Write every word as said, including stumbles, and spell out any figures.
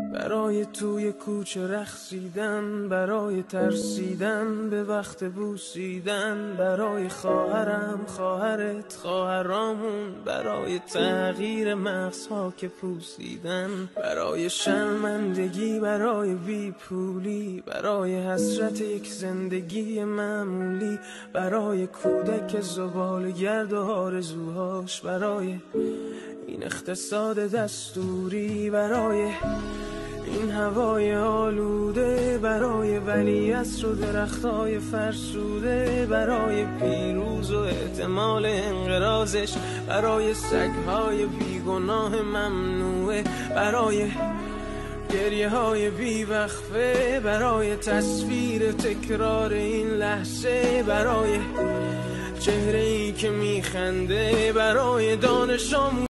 برای توی کوچه رقصیدن، برای ترسیدن به وقت بوسیدن، برای خواهرم، خواهرت، خواهرامون، برای تغییر مغزها که پوسیدن، برای شرمندگی، برای بیپولی، برای حسرت یک زندگی معمولی، برای کودک زباله‌گرد و آرزوهاش، برای این اقتصاد دستوری، برای این هوای آلوده، برای ولیعصر و درختای فرسوده، برای پیروز و احتمال انقراضش، برای سگهای بیگناه ممنوعه، برای گریه های بیوقفه، برای تصویر تکرار این لحظه، برای چهره ای که میخنده، برای دانش آموز